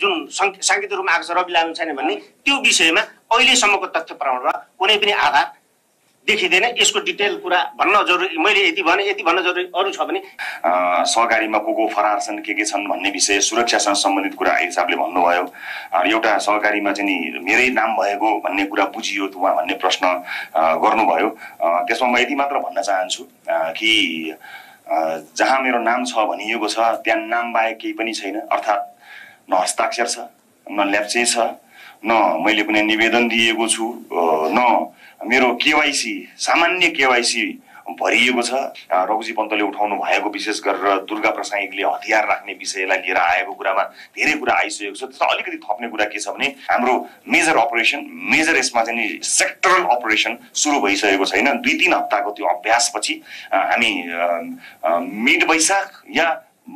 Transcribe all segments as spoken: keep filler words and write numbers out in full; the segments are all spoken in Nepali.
जुन सांकेतिक रूपमा आएको छ रवि लामी छैन भन्ने त्यो विषयमा अहिलेसम्मको तथ्य प्रमाणमा कुनै पनि आधार देखिँदैन। यसको डिटेल कुरा भन्न जरुरी, मैले यति भने यति भन्न जरुरी अरू छ भने सहकारीमा को को फरार छन् के के छन् भन्ने विषय सुरक्षासँग सम्बन्धित कुरा हिसाबले भन्नुभयो। एउटा सहकारीमा चाहिँ नि मेरै नाम भएको भन्ने कुरा बुझियो त उहाँ भन्ने प्रश्न गर्नुभयो। त्यसमा म यति मात्र भन्न चाहन्छु कि जहाँ मेरो नाम छ भनिएको छ त्यहाँ नाम बाहेक केही पनि छैन, अर्थात् न हस्ताक्षर छ, न ल्याप्चे छ, न मैले कुनै निवेदन दिएको छु, न मेरो केवाइसी सामान्य केवाइसी भरिएको छ। रघुजी पन्तले उठाउनु भएको विशेष गरेर दुर्गा प्रसाईले हतियार राख्ने विषयलाई लिएर आएको कुरामा धेरै कुरा आइसकेको छ। त्यसमा अलिकति थप्ने कुरा के छ भने हाम्रो मेजर अपरेसन मेजर यसमा चाहिँ नि सेक्टरल अपरेसन सुरु भइसकेको छैन। दुई तीन हप्ताको त्यो अभ्यासपछि हामी मिड वैशाख या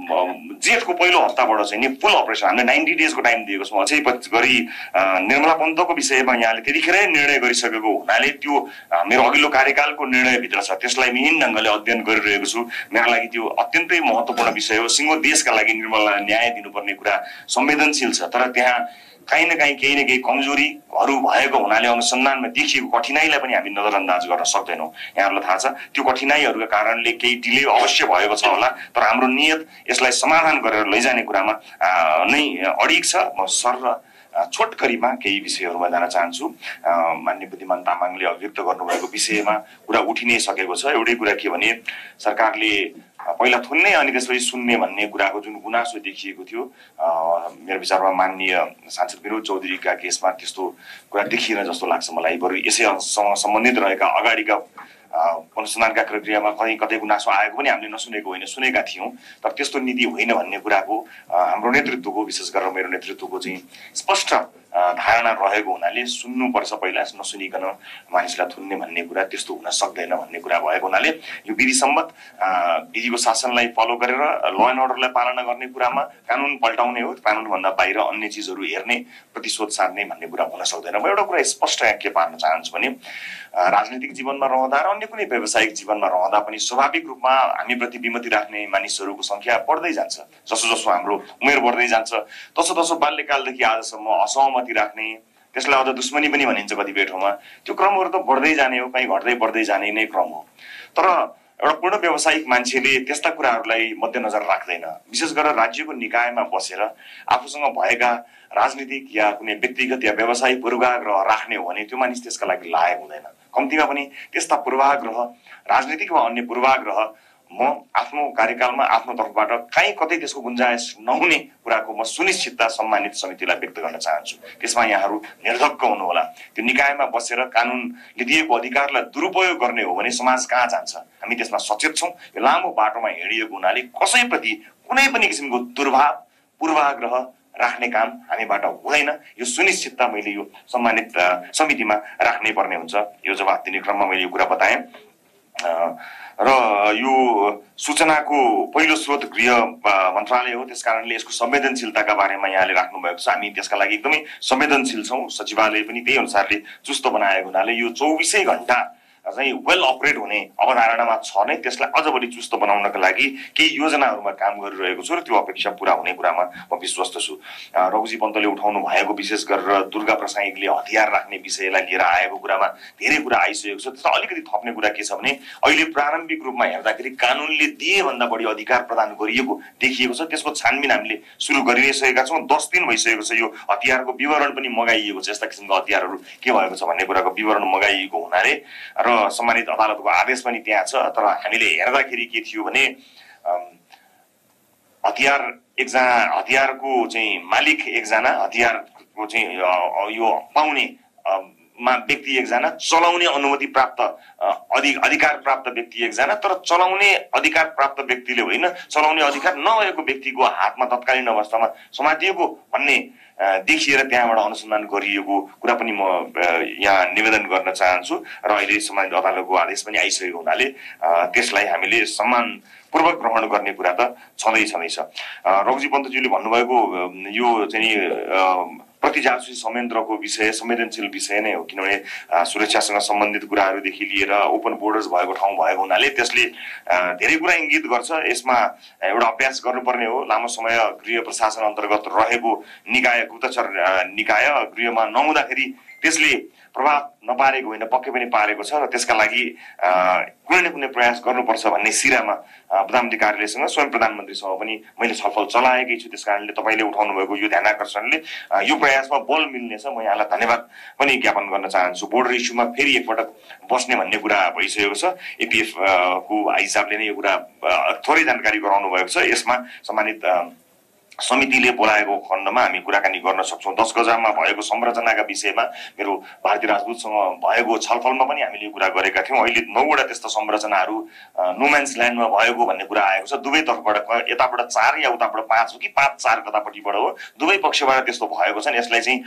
जेठको पहिलो हप्ताबाट चाहिँ नि फुल अपरेसन हामीले नाइन्टी डेजको टाइम दिएको छौँ। अझै गरी निर्मला पन्तको विषयमा यहाँले त्यतिखेरै निर्णय गरिसकेको हुनाले त्यो मेरो अघिल्लो कार्यकालको निर्णयभित्र छ, त्यसलाई मिहिन ढङ्गले अध्ययन गरिरहेको छु। मेरो लागि त्यो अत्यन्तै महत्त्वपूर्ण विषय हो। सिङ्गो देशका लागि निर्मलालाई न्याय दिनुपर्ने कुरा संवेदनशील छ, तर त्यहाँ काहीँ न काहीँ केही न केही कमजोरीहरू भएको हुनाले अनुसन्धानमा देखिएको कठिनाइलाई पनि हामी नजरअन्दाज गर्न सक्दैनौँ। यहाँहरूलाई थाहा छ त्यो कठिनाइहरूका कारणले केही डिले अवश्य भएको छ होला, तर हाम्रो नियत यसलाई समाधान गरेर लैजाने कुरामा नै अडिग छ। म सर र छोटकरीमा केही विषयहरूमा जान चाहन्छु। मान्य बुद्धिमान तामाङले अभिव्यक्त गर्नुभएको विषयमा कुरा उठि नै सकेको छ। एउटै कुरा के भने सरकारले पहिला थुन्ने अनि त्यसपछि सुन्ने भन्ने कुराको जुन गुनासो देखिएको थियो, मेरो विचारमा माननीय सांसद विनोद चौधरीका केसमा त्यस्तो कुरा देखिएन जस्तो लाग्छ मलाई। बरु यसैसँग सम्बन्धित रहेका अगाडिका अनुसन्धानका प्रक्रियामा कहीँ कतै गुनासो आएको पनि हामीले नसुनेको होइन, सुनेका थियौँ, तर त्यस्तो नीति होइन भन्ने कुराको हाम्रो नेतृत्वको विशेष गरेर मेरो नेतृत्वको चाहिँ स्पष्ट धारणा रहेको हुनाले सुन्नुपर्छ, पहिला नसुनिकन मानिसलाई थुन्ने भन्ने कुरा त्यस्तो हुन सक्दैन भन्ने कुरा भएको हुनाले यो विधि सम्मत विधिको शासनलाई फलो गरेर ल एन्ड अर्डरलाई पालना गर्ने कुरामा कानुन पल्टाउने हो, कानुनभन्दा बाहिर अन्य चिजहरू हेर्ने प्रतिशोध सार्ने भन्ने कुरा हुन सक्दैन। म एउटा कुरा स्पष्ट यहाँ के पार्न चाहन्छु भने राजनीतिक जीवनमा रहँदा र अन्य कुनै व्यावसायिक जीवनमा रहँदा पनि स्वाभाविक रूपमा हामीप्रति विमति राख्ने मानिसहरूको संख्या बढ्दै जान्छ। जसो जसो हाम्रो उमेर बढ्दै जान्छ तसो तसो बाल्यकालदेखि आजसम्म असहमति राख्ने, त्यसलाई अझ दुश्मनी पनि भनिन्छ कतिपय ठाउँमा, त्यो क्रमहरू त बढ्दै जाने हो, कहीँ घट्दै बढ्दै जाने नै क्रम हो। तर एउटा पूर्ण व्यावसायिक मान्छेले त्यस्ता कुराहरूलाई मध्यनजर राख्दैन। विशेष गरेर राज्यको निकायमा बसेर आफूसँग भएका राजनीतिक या कुनै व्यक्तिगत या व्यावसायिक पूर्वाग्रह राख्ने हो भने त्यो मानिस त्यसका लागि लायक हुँदैन। कम्तीमा पनि त्यस्ता पूर्वाग्रह राजनीतिक वा अन्य पूर्वाग्रह म आफ्नो कार्यकालमा आफ्नो तर्फबाट कहीँ कतै त्यसको गुन्जाइस नहुने कुराको म सुनिश्चितता सम्मानित समितिलाई व्यक्त गर्न चाहन्छु। त्यसमा यहाँहरू निर्धक्क हुनुहोला। त्यो निकायमा बसेर कानुनले दिएको अधिकारलाई दुरुपयोग गर्ने हो भने समाज कहाँ जान्छ? हामी त्यसमा सचेत छौँ। यो लामो बाटोमा हिँडिएको हुनाले कसैप्रति कुनै पनि किसिमको दुर्भाव पूर्वाग्रह राख्ने काम हामीबाट हुँदैन। यो सुनिश्चितता मैले यो सम्मानित समितिमा राख्नै पर्ने हुन्छ। यो जवाफ दिने क्रममा मैले यो कुरा बताएँ। र यो सूचनाको पहिलो स्रोत गृह मन्त्रालय हो, त्यस कारणले यसको संवेदनशीलताका बारेमा यहाँले राख्नुभएको छ। हामी त्यसका लागि एकदमै संवेदनशील छौँ। सचिवालय पनि त्यही अनुसारले चुस्त बनाएको हुनाले यो चौबिसै घण्टा चाहिँ वेल अपरेट हुने अवधारणामा छ नै, त्यसलाई अझ बढी चुस्त बनाउनका लागि केही योजनाहरूमा काम गरिरहेको छु र त्यो अपेक्षा पुरा हुने कुरामा म विश्वस्त छु। रघुजी पन्तले उठाउनु भएको विशेष गरेर दुर्गा प्रसाईले हतियार राख्ने विषयलाई लिएर आएको कुरामा धेरै कुरा आइसकेको छ। त्यसमा अलिकति थप्ने कुरा के छ भने अहिले प्रारम्भिक रूपमा हेर्दाखेरि कानुनले दिए भन्दा बढी अधिकार प्रदान गरिएको देखिएको छ। त्यसको छानबिन हामीले सुरु गरिसकेका छौँ। दस दिन भइसकेको छ। यो हतियारको विवरण पनि मगाइएको छ। यस्ता किसिमका हतियारहरू के भएको छ भन्ने कुराको विवरण मगाइएको हुनाले र सम्मानित अदालतको आदेश पनि त्यहाँ छ। तर हामीले हेर्दाखेरि के थियो भने हतियार एकजना हतियारको चाहिँ मालिक एकजना, हतियारको चाहिँ यो पाउने मा व्यक्ति एकजना, चलाउने अनुमति प्राप्त अधिकार प्राप्त व्यक्ति एकजना, तर चलाउने अधिकार प्राप्त व्यक्तिले होइन, चलाउने अधिकार नभएको व्यक्तिको हातमा तत्कालीन अवस्थामा समातिएको भन्ने देखिएर त्यहाँबाट अनुसन्धान गरिएको कुरा पनि म यहाँ निवेदन गर्न चाहन्छु। र अहिले सम्मानित अदालतको आदेश पनि आइसकेको हुनाले त्यसलाई हामीले सम्मानपूर्वक ग्रहण गर्ने कुरा त छँदै छँदैछ। रघुजी पन्तज्यूले भन्नुभएको यो चाहिँ प्रति जासुसी संयन्त्रको विषय संवेदनशील विषय नै हो, किनभने सुरक्षासँग सम्बन्धित कुराहरूदेखि लिएर ओपन बोर्डर्स भएको ठाउँ भएको हुनाले त्यसले धेरै कुरा इङ्गित गर्छ। यसमा एउटा अभ्यास गर्नुपर्ने हो। लामो समय गृह प्रशासन अन्तर्गत रहेको निकाय, गुप्तचर निकाय गृहमा नहुँदाखेरि त्यसले प्रभाव नपारेको होइन, पक्कै पनि पारेको छ र त्यसका लागि कुनै न कुनै प्रयास गर्नुपर्छ भन्ने सिरामा प्रधानमन्त्री कार्यालयसँग स्वयं प्रधानमन्त्रीसँग पनि मैले छलफल चलाएकै छु। त्यस कारणले तपाईँले उठाउनु भएको यो ध्यानाकर्षणले यो प्रयासमा बल मिल्नेछ। म यहाँलाई धन्यवाद पनि ज्ञापन गर्न चाहन्छु। बोर्डर इस्युमा फेरि एकपटक बस्ने भन्ने कुरा भइसकेको छ। एपिएफ को हिसाबले नै यो कुरा थोरै जानकारी गराउनु भएको छ। यसमा सम्मानित समितिले बोलाएको खण्डमा हामी कुराकानी गर्न सक्छौँ। दस गजामा भएको संरचनाका विषयमा मेरो भारतीय राजदूतसँग भएको छलफलमा पनि हामीले यो कुरा गरेका थियौँ। अहिले नौवटा त्यस्ता संरचनाहरू नोम्यान्स ल्यान्डमा भएको भन्ने कुरा आएको छ। दुवै तर्फबाट, यताबाट चार या उताबाट पाँच हो कि पाँच चार कतापट्टिबाट हो, दुवै पक्षबाट त्यस्तो भएको छ। यसलाई चाहिँ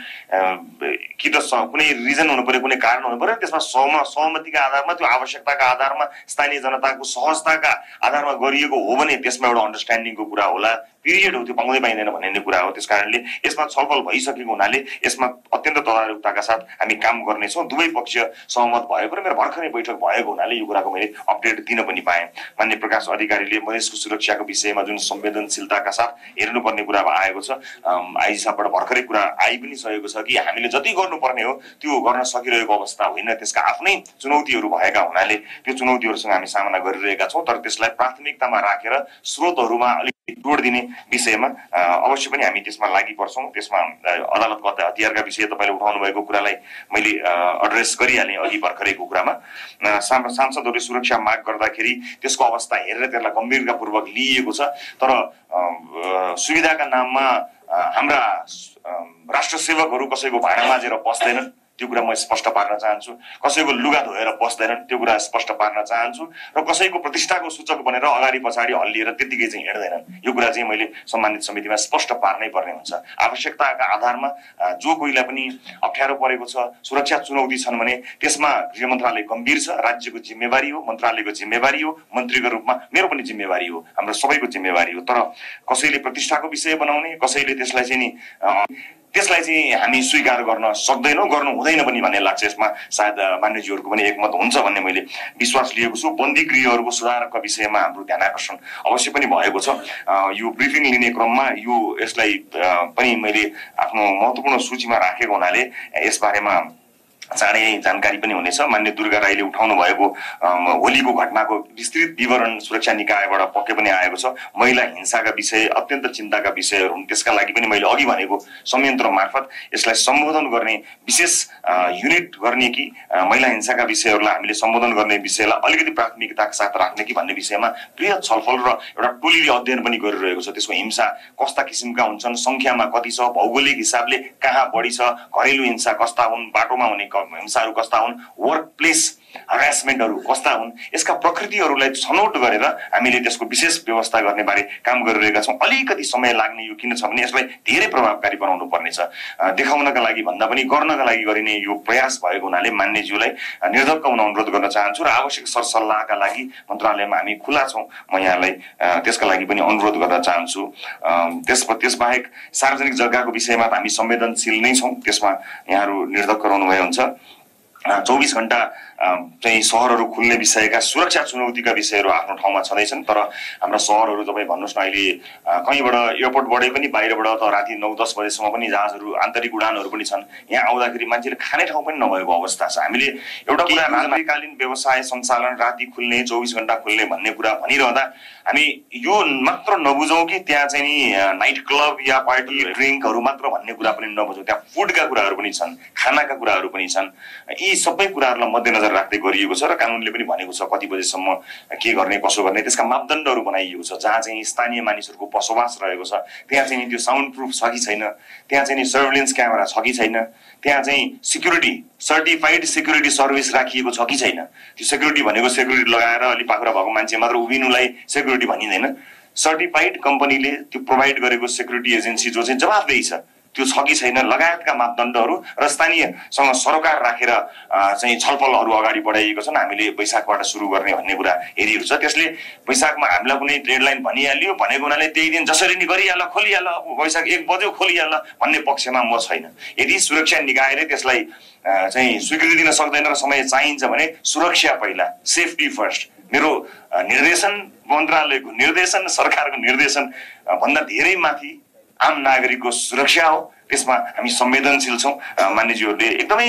कि त कुनै रिजन हुनु पर्यो, कुनै कारण हुनु पर्यो, त्यसमा सहम सहमतिका आधारमा, त्यो आवश्यकताका आधारमा, स्थानीय जनताको सहजताका आधारमा गरिएको हो भने त्यसमा एउटा अन्डरस्ट्यान्डिङको कुरा होला। पिरियड हो, त्यो पाउँदै पाइँदैन भन्ने कुरा हो। त्यस कारणले यसमा छलफल भइसकेको हुनाले यसमा अत्यन्त तदारुकताका साथ हामी काम गर्नेछौँ। दुवै पक्ष सहमत भएको र मेरो भर्खरै बैठक भएको हुनाले यो कुराको मैले अपडेट दिन पनि पाएँ। माननीय प्रकाश अधिकारीले मधेसको सुरक्षाको विषयमा जुन संवेदनशीलताका साथ हेर्नुपर्ने कुरा आएको छ, आइजी साहबबाट भर्खरै कुरा आइ पनि सकेको छ कि हामीले जति गर्नुपर्ने हो त्यो गर्न सकिरहेको अवस्था होइन। त्यसका आफ्नै चुनौतीहरू भएका हुनाले त्यो चुनौतीहरूसँग हामी सामना गरिरहेका छौँ। तर त्यसलाई प्राथमिकतामा राखेर स्रोतहरूमा अलिक जोड दिने विषयमा अवश्य पनि हामी त्यसमा लागि पर्छौँ। त्यसमा अदालतको हतियारका विषय तपाईँले उठाउनु भएको कुरालाई मैले एड्रेस गरिहालेँ अघि भर्खरैको कुरामा। सांसदहरूले सुरक्षा माग गर्दाखेरि त्यसको अवस्था हेरेर त्यसलाई गम्भीरतापूर्वक लिइएको छ। तर सुविधाका नाममा हाम्रा राष्ट्र सेवकहरू कसैको भाडा माझेर बस्दैनन्, त्यो कुरा म स्पष्ट पार्न चाहन्छु। कसैको लुगा धोएर बस्दैनन्, त्यो कुरा स्पष्ट पार्न चाहन्छु। र कसैको प्रतिष्ठाको सूचक बनेर अगाडि पछाडि हल्लिएर त्यतिकै चाहिँ हिँड्दैनन्, यो कुरा चाहिँ मैले सम्मानित समितिमा स्पष्ट पार्नै पर्ने हुन्छ। आवश्यकताका आधारमा जो कोहीलाई पनि अप्ठ्यारो परेको छ, सुरक्षा चुनौती छन् भने त्यसमा गृह मन्त्रालय गम्भीर छ। राज्यको जिम्मेवारी हो, मन्त्रालयको जिम्मेवारी हो, मन्त्रीको रूपमा मेरो पनि जिम्मेवारी हो, हाम्रो सबैको जिम्मेवारी हो। तर कसैले प्रतिष्ठाको विषय बनाउने, कसैले त्यसलाई चाहिँ नि त्यसलाई चाहिँ हामी स्वीकार गर्न सक्दैनौँ, गर्नु हुँदैन पनि भन्ने लाग्छ। यसमा सायद मान्यजीहरूको पनि एकमत हुन्छ भन्ने मैले विश्वास लिएको छु। बन्दी गृहहरूको सुधारका विषयमा हाम्रो ध्यान आकर्षण अवश्य पनि भएको छ। यो ब्रिफिङ लिने क्रममा यो यसलाई पनि मैले आफ्नो महत्त्वपूर्ण सूचीमा राखेको हुनाले यसबारेमा चाँडै जानकारी पनि हुनेछ। मान्य दुर्गा राईले उठाउनु भएको होलीको घटनाको विस्तृत विवरण सुरक्षा निकायबाट पक्कै पनि आएको छ। महिला हिंसाका विषय अत्यन्त चिन्ताका विषयहरू हुन्। त्यसका लागि पनि मैले अघि भनेको संयन्त्र मार्फत यसलाई सम्बोधन गर्ने विशेष युनिट गर्ने कि महिला हिंसाका विषयहरूलाई हामीले सम्बोधन गर्ने विषयलाई अलिकति प्राथमिकताका साथ राख्ने कि भन्ने विषयमा बृहत छलफल र एउटा टोलीले अध्ययन पनि गरिरहेको छ। त्यसको हिंसा कस्ता किसिमका हुन्छन्, संख्यामा कति छ, भौगोलिक हिसाबले कहाँ बढी छ, घरेलु हिंसा कस्ता हुन्, बाटोमा हुने हिंसाहरू कस्ता हुन्, वर्क प्लेस हरासमेन्टहरू कस्ता हुन्, यसका प्रकृतिहरूलाई छनौट गरेर हामीले त्यसको विशेष व्यवस्था गर्ने बारे काम गरिरहेका छौँ। अलिकति समय लाग्ने यो किन छ भने यसलाई धेरै प्रभावकारी बनाउनु पर्नेछ। देखाउनका लागि भन्दा पनि गर्नका लागि गरिने यो प्रयास भएको हुनाले मान्यज्यूलाई निर्धक्क हुन अनुरोध गर्न चाहन्छु र आवश्यक सरसल्लाहका लागि मन्त्रालयमा हामी खुला छौँ। म यहाँलाई त्यसका लागि पनि अनुरोध गर्न चाहन्छु। त्यस त्यसबाहेक सार्वजनिक जग्गाको विषयमा हामी संवेदनशील नै छौँ। त्यसमा यहाँहरू निर्धक्क रहनुभए हुन्छ। चौबिस घण्टा चाहिँ सहरहरू खुल्ने विषयका सुरक्षा चुनौतीका विषयहरू आफ्नो ठाउँमा छँदैछन्। तर हाम्रा सहरहरू तपाईँ भन्नुहोस् न, अहिले कहीँबाट एयरपोर्टबाटै पनि बाहिरबाट त राति नौ दस बजेसम्म पनि जहाजहरू आन्तरिक उडानहरू पनि छन्। यहाँ आउँदाखेरि मान्छेले खाने ठाउँ पनि नभएको अवस्था छ। हामीले एउटा कुरा रात्रिकालीन व्यवसाय सञ्चालन राति खुल्ने, चौबिस घण्टा खुल्ने भन्ने कुरा भनिरहँदा हामी यो मात्र नबुझौँ कि त्यहाँ चाहिँ नि नाइट क्लब या पार्टी ड्रिङ्कहरू मात्र भन्ने कुरा पनि नबुझौँ। त्यहाँ फुडका कुराहरू पनि छन्, खानाका कुराहरू पनि छन्। यी सबै कुराहरूलाई मध्यनजर राख्दै गरिएको छ र कानुनले पनि भनेको छ कति बजेसम्म के गर्ने, कसो गर्ने, त्यसका मापदण्डहरू बनाइएको छ। जहाँ चाहिँ स्थानीय मानिसहरूको बसोबास रहेको छ त्यहाँ चाहिँ त्यो साउन्ड प्रुफ छ कि छैन, त्यहाँ चाहिँ सर्भिलेन्स क्यामेरा छ कि छैन, त्यहाँ चाहिँ सिक्युरिटी सर्टिफाइड सिक्युरिटी सर्भिस राखिएको छ कि छैन। त्यो सेक्युरिटी भनेको सेक्युरिटी लगाएर अलि पाखुरा भएको मान्छे मात्र उभिनुलाई सेक्युरिटी भनिँदैन। सर्टिफाइड कम्पनीले त्यो प्रोभाइड गरेको सेक्युरिटी एजेन्सी जो चाहिँ जवाफदेही छ, त्यो छ कि छैन लगायतका मापदण्डहरू र स्थानीयसँग सरोकार राखेर चाहिँ छलफलहरू अगाडि बढाइएको छन्। हामीले वैशाखबाट सुरु गर्ने भन्ने कुरा हेरिएको छ। त्यसले वैशाखमा हामीलाई कुनै डेडलाइन भनिहाल्यो भनेको हुनाले त्यही दिन जसरी नि गरिहाल खोलिहाल वैशाख एक बज्यो खोलिहाल भन्ने पक्षमा म छैन। यदि सुरक्षा निकायले त्यसलाई चाहिँ स्वीकृति दिन सक्दैन र समय चाहिन्छ भने सुरक्षा पहिला, सेफ्टी फर्स्ट। मेरो निर्देशन मन्त्रालयको निर्देशन सरकारको निर्देशन भन्दा धेरै माथि आम नागरिकको सुरक्षा हो। त्यसमा हामी संवेदनशील छौँ। मान्यज्यूहरूले एकदमै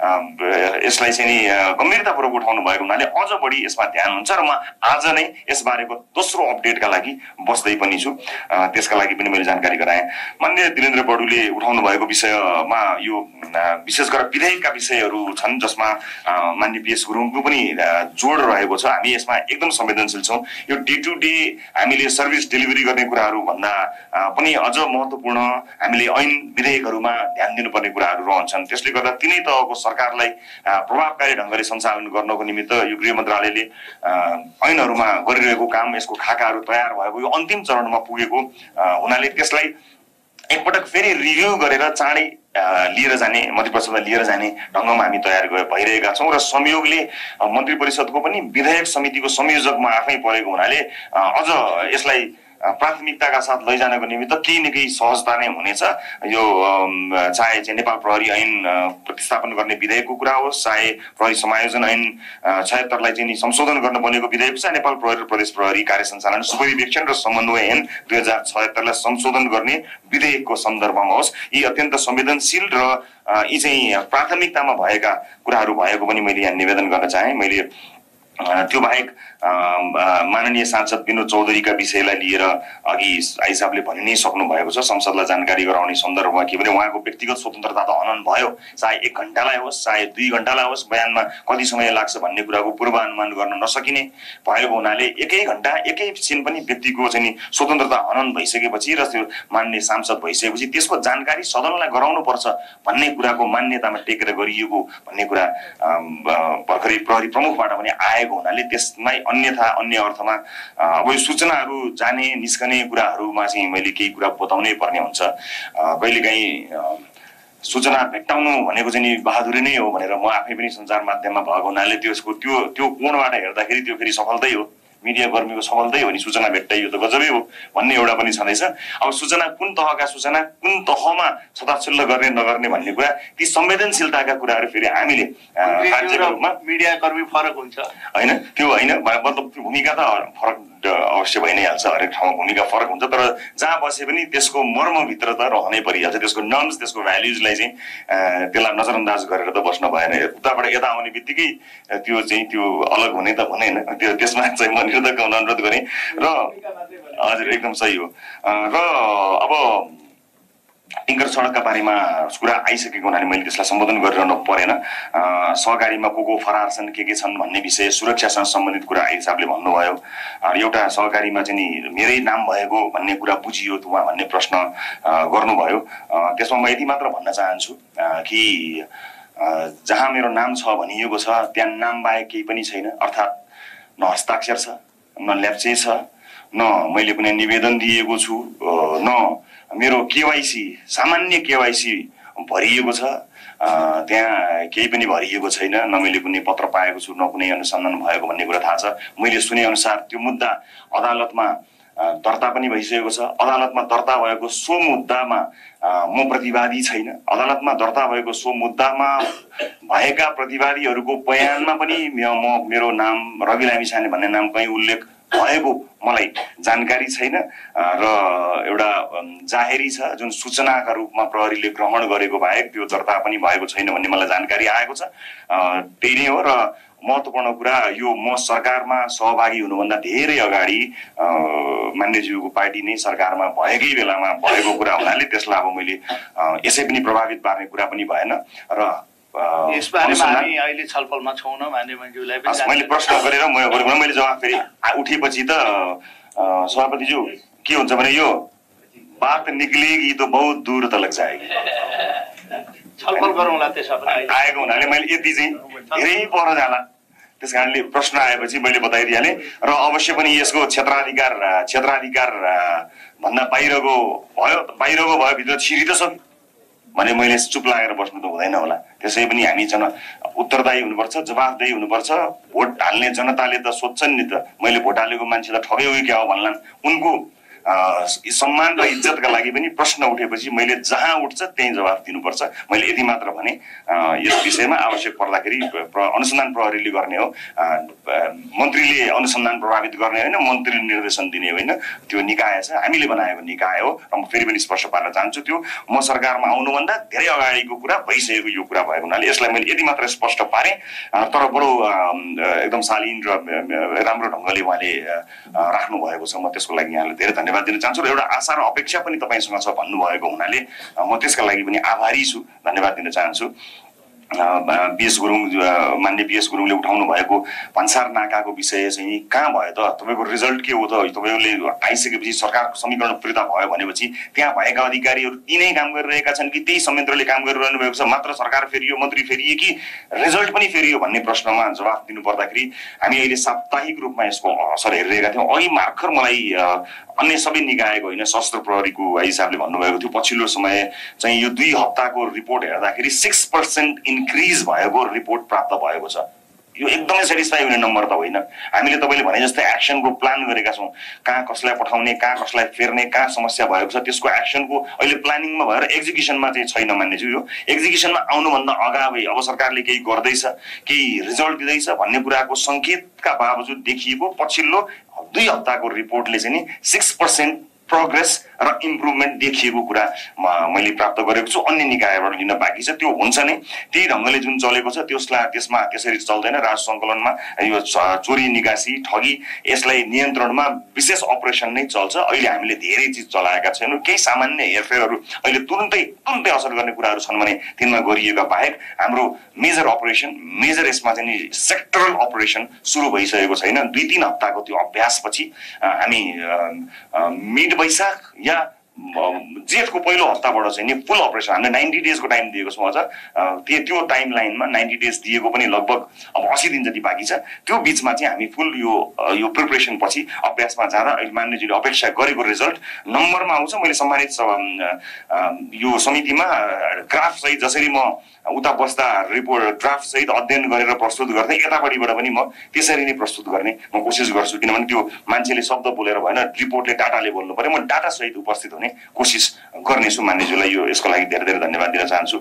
यसलाई चाहिँ नि गम्भीरतापूर्वक उठाउनु भएको हुनाले अझ बढी यसमा ध्यान हुन्छ र म आज नै यसबारेको दोस्रो अपडेटका लागि बस्दै पनि छु। त्यसका लागि पनि मैले जानकारी गराएँ। मान्य दिलेन्द्र बडुले उठाउनु भएको विषयमा यो विशेष गरेर विधेयकका विषयहरू छन् जसमा मान्य पिएस गुरुङको पनि जोड रहेको छ। हामी यसमा एकदम संवेदनशील छौँ। यो डे टु डे हामीले सर्भिस डेलिभरी गर्ने कुराहरू भन्दा पनि अझ महत्त्वपूर्ण हामीले ऐन विधेयकहरूमा ध्यान दिनुपर्ने कुराहरू रहन्छन्। त्यसले गर्दा तिनै तहको सरकारलाई प्रभावकारी ढङ्गले सञ्चालन गर्नको निमित्त यो गृह मन्त्रालयले ऐनहरूमा गरिरहेको काम, यसको खाकाहरू तयार भएको यो अन्तिम चरणमा पुगेको हुनाले त्यसलाई एकपटक फेरि रिभ्यू गरेर चाँडै लिएर जाने, मन्त्री परिषदलाई लिएर जाने ढङ्गमा हामी तयार भइरहेका छौँ। र संयोगले मन्त्री परिषदको पनि विधेयक समितिको संयोजक म आफै परेको हुनाले अझ यसलाई प्राथमिकताका साथ लैजानको निमित्त केही न केही सहजता नै हुनेछ। यो चाहे चाहिँ नेपाल प्रहरी ऐन प्रतिस्थापन गर्ने विधेयकको कुरा होस्, चाहे प्रहरी समायोजन ऐन छयत्तरलाई चाहिँ संशोधन गर्न बनेको विधेयक, चाहे नेपाल प्रहरी र प्रदेश प्रहरी कार्य सञ्चालन सुपरिवेक्षण र समन्वय ऐन दुई हजार छयत्तरलाई संशोधन गर्ने विधेयकको सन्दर्भमा होस्, यी अत्यन्त संवेदनशील र यी चाहिँ प्राथमिकतामा भएका कुराहरू भएको पनि मैले यहाँ निवेदन गर्न चाहेँ। मैले त्यो बाहेक माननीय सांसद विनोद चौधरीका विषयलाई लिएर अघि आई साहबले भनि नै सक्नु भएको छ। संसदलाई जानकारी गराउने सन्दर्भमा के भने उहाँको व्यक्तिगत स्वतन्त्रता त हनन भयो, चाहे एक घण्टालाई होस् चाहे दुई घण्टालाई होस्, बयानमा कति समय लाग्छ भन्ने कुराको पूर्वानुमान गर्न नसकिने भएको हुनाले एकै घण्टा एकै छिन पनि व्यक्तिको चाहिँ स्वतन्त्रता हनन भइसकेपछि र त्यो मान्य सांसद भइसकेपछि त्यसको जानकारी सदनलाई गराउनु पर्छ भन्ने कुराको मान्यतामा टेकेर गरिएको भन्ने कुरा भर्खरै प्रहरी प्रमुखबाट पनि आएको हुनाले त्यसमै अन्यथा अन्य अर्थमा अब यो सूचनाहरू जाने निस्कने कुराहरूमा चाहिँ मैले केही कुरा बताउनै पर्ने हुन्छ। कहिलेकाहीँ सूचना भेट्टाउनु भनेको चाहिँ बहादुरी नै हो भनेर म आफै पनि सञ्चार माध्यममा भएको हुनाले त्यसको त्यो त्यो कोणबाट हेर्दाखेरि त्यो फेरि सफलतै हो, मिडिया कर्मीको सफलतै हो नि, सूचना भेट्टाइयो त गजबै हो भन्ने एउटा पनि छँदैछ। अब सूचना कुन तहका सूचना कुन तहमा छताछुल्ल गर्ने नगर्ने भन्ने कुरा, ती संवेदनशीलताका कुराहरू फेरि हामीले राज्यको रूपमा मिडिया कर्मी फरक हुन्छ होइन, त्यो होइन मतलब भूमिका त फरक अवश्य भइ नै हाल्छ, हरेक ठाउँमा भूमिका फरक हुन्छ, तर जहाँ बसे पनि त्यसको मर्मभित्र त रहनै परिहाल्छ। त्यसको नर्म्स त्यसको भ्याल्युजलाई चाहिँ त्यसलाई नजरअन्दाज गरेर त बस्न भएन। उताबाट यता आउने बित्तिकै त्यो चाहिँ त्यो अलग हुने त हुँदैन। त्यो त्यसमा चाहिँ म निर्धक्क हुन अनुरोध गरेँ र हजुर एकदम सही हो। र अब टिङ्कर सडकका बारेमा कुरा आइसकेको हुनाले मैले त्यसलाई सम्बोधन गरिरहनु परेन। सहकारीमा को को फरार छन्, के के छन् भन्ने विषय, सुरक्षासँग सम्बन्धित कुरा आई साहबले भन्नुभयो। एउटा सहकारीमा चाहिँ नि मेरै नाम भएको भन्ने कुरा बुझियो त उहाँ भन्ने प्रश्न गर्नुभयो। त्यसमा म यति मात्र भन्न चाहन्छु कि जहाँ मेरो नाम छ भनिएको छ त्यहाँ नाम बाहेक केही पनि छैन, अर्थात् न हस्ताक्षर छ, न ल्याप्चे छ, न मैले कुनै निवेदन दिएको छु, न मेरो केवाइसी सामान्य केवाइसी भरिएको छ, त्यहाँ केही पनि भरिएको छैन, न मैले कुनै पत्र पाएको छु, न कुनै अनुसन्धान भएको भन्ने कुरा थाहा छ। मैले सुने अनुसार त्यो मुद्दा अदालतमा दर्ता पनि भइसकेको छ। अदालतमा दर्ता भएको सो मुद्दामा म प्रतिवादी छैन। अदालतमा दर्ता भएको सो मुद्दामा भएका प्रतिवादीहरूको बयानमा पनि म मेरो नाम रवि लामिछाने भन्ने नाम कहीँ उल्लेख भएको मलाई जानकारी छैन र एउटा जाहेरी छ जुन सूचनाका रूपमा प्रहरीले ग्रहण गरेको बाहेक त्यो दर्ता पनि भएको छैन भन्ने मलाई जानकारी आएको छ। त्यही नै हो र महत्त्वपूर्ण कुरा यो म सरकारमा सहभागी हुनुभन्दा धेरै अगाडि मान्यज्यूको पार्टी नै सरकारमा भएकै बेलामा भएको कुरा हुनाले त्यसलाई अब मैले यसै पनि प्रभावित पार्ने कुरा पनि भएन र यसबारेमा हामी अहिले छलफलमा छौँ न। मान्यज्यूलाई पनि मैले प्रश्न गरेर म मैले जवाफ फेरि उठेपछि त सभापतिज्यू के हुन्छ भने यो बात निक्लिएगी तो बहुत दूर तलक जाएगी, छलफल गरौँला त्यसो पनि आएको हुनाले मैले यति चाहिँ धेरै पर जाला। त्यस कारणले प्रश्न आएपछि मैले बताइदिइहालेँ र अवश्य पनि यसको क्षेत्राधिकार क्षेत्राधिकार भन्दा बाहिरको भयो, बाहिरको भयो भित्र छिरि त सक्यो। भने मैले चुप लागेर बस्नु त हुँदैन होला। त्यसै पनि हामी जन उत्तरदायी हुनुपर्छ, जवाफदेही हुनुपर्छ। भोट हाल्ने जनताले त सोध्छन् नि त, मैले भोट हालेको मान्छे त ठग्यो कि क्या हो भन्लान्। उनको सम्मान र इज्जतका लागि पनि प्रश्न उठेपछि मैले जहाँ उठ्छ त्यही जवाफ दिनुपर्छ। मैले यति मात्र भने यस विषयमा आवश्यक पर्दाखेरि अनुसन्धान प्रहरीले गर्ने हो, मन्त्रीले अनुसन्धान प्रभावित गर्ने होइन, मन्त्रीले निर्देशन दिने होइन। त्यो निकाय छ, हामीले बनाएको निकाय हो। र म फेरि पनि स्पष्ट पार्न चाहन्छु, त्यो म सरकारमा आउनुभन्दा धेरै अगाडिको कुरा भइसकेको यो कुरा भएको हुनाले यसलाई मैले यति मात्र स्पष्ट पारेँ। तर बडो एकदम शालीन र राम्रो ढङ्गले उहाँले राख्नु भएको छ। म त्यसको लागि यहाँलाई धेरै धन्यवाद दिन चाहन्छु र एउटा आशा र अपेक्षा पनि तपाईँसँग छ भन्नुभएको हुनाले म त्यसका लागि पनि आभारी छु, धन्यवाद दिन चाहन्छु। बीएस गुरुङ, मान्य बीएस गुरुङले उठाउनु भएको भन्सार नाकाको विषय चाहिँ कहाँ भयो त? तपाईँको रिजल्ट के हो त? तपाईँहरूले आइसकेपछि सरकारको समीकरण फिर्ता भयो भनेपछि त्यहाँ भएका अधिकारीहरू तिनै काम गरिरहेका छन् कि त्यही संयन्त्रले काम गरिरहनु भएको छ? मात्र सरकार फेरियो, मन्त्री फेरिए कि रिजल्ट पनि फेरियो भन्ने प्रश्नमा जवाफ दिनु पर्दाखेरि हामी अहिले साप्ताहिक रूपमा यसको असर हेरिरहेका थियौँ। अघि मार्खर मलाई अन्य सबै निकायको होइन, सशस्त्र प्रहरीको हिसाबले भन्नुभएको थियो पछिल्लो समय चाहिँ यो दुई हप्ताको रिपोर्ट हेर्दाखेरि सिक्स पर्सेन्ट इन्क्रिज भएको रिपोर्ट प्राप्त भएको छ। यो एकदमै सेटिस्फाई हुने नम्बर त होइन। हामीले तपाईँले भने जस्तै एक्सनको प्लान गरेका छौँ, कहाँ कसलाई पठाउने, कहाँ कसलाई फेर्ने, कहाँ समस्या भएको छ, त्यसको एक्सनको अहिले प्लानिङमा भएर एक्जिक्युसनमा चाहिँ छैन मान्नेछु। यो एक्जिक्युसनमा आउनुभन्दा अगावै अब सरकारले केही गर्दैछ, केही रिजल्ट दिँदैछ भन्ने कुराको सङ्केतका बावजुद देखिएको पछिल्लो दुई हप्ताको रिपोर्टले चाहिँ नि सिक्स पर्सेन्ट प्रोग्रेस र इम्प्रुभमेन्ट देखिएको कुरा मैले प्राप्त गरेको छु। अन्य निकायबाट लिन बाँकी छ, त्यो हुन्छ नै। त्यही ढङ्गले जुन चलेको छ त्यसलाई त्यसमा त्यसरी चल्दैन। राजस्व सङ्कलनमा यो चोरी निकासी ठगी यसलाई नियन्त्रणमा विशेष अपरेसन नै चल्छ। अहिले हामीले धेरै चिज चलाएका छैनौँ। केही सामान्य हेरफेरहरू अहिले तुरुन्तै तुरुन्तै असर गर्ने कुराहरू छन् भने तिनमा गरिएका बाहेक हाम्रो मेजर अपरेसन मेजर यसमा चाहिँ नि सेक्टरल अपरेसन सुरु भइसकेको छैन। दुई तिन हप्ताको त्यो अभ्यासपछि हामी मिड वैशाख या जेठको पहिलो हप्ताबाट चाहिँ नि फुल अपरेसन हामीले नाइन्टी डेजको टाइम दिएको छौँ। अझ त्यो त्यो टाइम लाइनमा नाइन्टी डेज दिएको पनि लगभग अब अस्सी दिन जति बाँकी छ। त्यो बिचमा चाहिँ हामी फुल यो यो प्रिपरेसन पछि अभ्यासमा जाँदा अहिले मान्यजीले अपेक्षा गरेको रिजल्ट नम्बरमा आउँछ। मैले सम्मानित यो समितिमा ग्राफ सहित जसरी म उता बस्दा रिपोर्ट ड्राफ्ट सहित अध्ययन गरेर प्रस्तुत गर्दै यतापट्टिबाट पनि म त्यसरी नै प्रस्तुत गर्ने म कोसिस गर्छु। किनभने त्यो मान्छेले शब्द बोलेर भएन, रिपोर्टले डाटाले बोल्नु पर्यो। म डाटा सहित उपस्थित हुने कोसिस गर्नेछु। मान्यज्यूलाई यो यसको लागि धेरै धेरै धन्यवाद दिन चाहन्छु।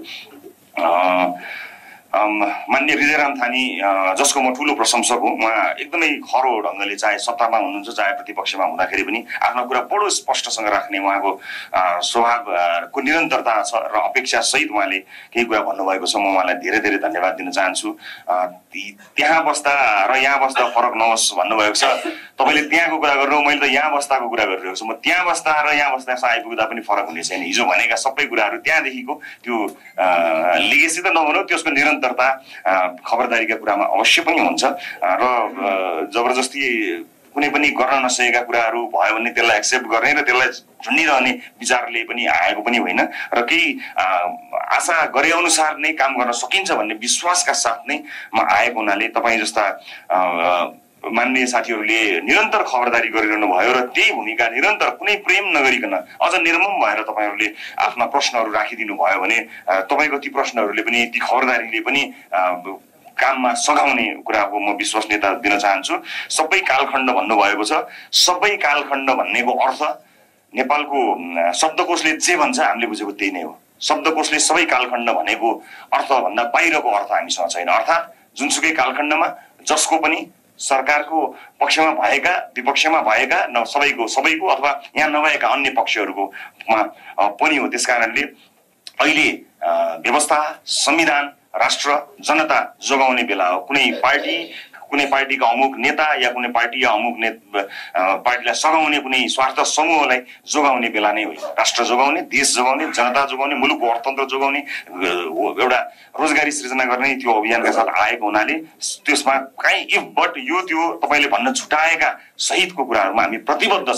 मान्य हृदयराम थानी जसको म ठुलो प्रशंसक हुँ, उहाँ एकदमै खरो ढङ्गले चाहे सत्तामा हुनुहुन्छ चाहे प्रतिपक्षमा हुँदाखेरि पनि आफ्नो कुरा बडो स्पष्टसँग राख्ने उहाँको स्वभावको निरन्तरता छ र अपेक्षा सहित उहाँले केही कुरा भन्नुभएको छ। म उहाँलाई धेरै धेरै धन्यवाद दिन चाहन्छु। त्यहाँ बस्दा र यहाँ बस्दा फरक नहोस् भन्नुभएको छ। तपाईँले त्यहाँको कुरा गर्नु, मैले त यहाँ बस्दाको कुरा गरिरहेको छु। म त्यहाँ बस्दा र यहाँ बस्दासम्म आइपुग्दा पनि फरक हुने छैन। हिजो भनेका सबै कुराहरू त्यहाँदेखिको त्यो लिगेसी त नभनौँ, त्यसको निरन्तरता खबरदारीका कुरामा अवश्य पनि हुन्छ। र जबरजस्ती कुनै पनि गर्न नसकेका कुराहरू भयो भने त्यसलाई एक्सेप्ट गर्ने र त्यसलाई झुन्डिरहने विचारले पनि आएको पनि होइन। र केही आशा गरे अनुसार नै काम गर्न सकिन्छ भन्ने विश्वासका साथ नै म आएको हुनाले तपाईँ जस्ता मान्य साथीहरूले निरन्तर खबरदारी गरिरहनु भयो र त्यही भूमिका निरन्तर कुनै प्रेम नगरिकन अझ निर्मम भएर तपाईँहरूले आफ्ना प्रश्नहरू राखिदिनु भयो भने तपाईँको ती प्रश्नहरूले पनि ती खबरदारीले पनि काममा सघाउने कुराको म विश्वसनीयता दिन चाहन्छु। सबै कालखण्ड भन्नुभएको छ। सबै कालखण्ड भन्नेको अर्थ नेपालको शब्दकोशले जे भन्छ हामीले बुझेको त्यही नै हो। शब्दकोशले सबै कालखण्ड भनेको अर्थभन्दा बाहिरको अर्थ हामीसँग छैन। अर्थात् जुनसुकै कालखण्डमा जसको पनि सरकारको पक्षमा भएका विपक्षमा भएका न सबैको सबैको अथवा यहाँ नभएका अन्य पक्षहरूकोमा पनि हो। त्यस कारणले अहिले व्यवस्था, संविधान, राष्ट्र, जनता जोगाउने बेला हो। कुनै पार्टी कुनै पार्टीका अमुक नेता या कुनै पार्टी या अमुक ने पार्टीलाई सघाउने कुनै स्वार्थ समूहलाई जोगाउने बेला नै होइन। राष्ट्र जोगाउने, देश जोगाउने, जनता जोगाउने, मुलुकको अर्थतन्त्र जोगाउने, एउटा रोजगारी सृजना गर्ने त्यो अभियानका साथ आएको हुनाले त्यसमा काहीँ इफ बट यो त्यो तपाईँले भन्न छुटाएका सहितको कुराहरूमा हामी प्रतिबद्ध छौँ।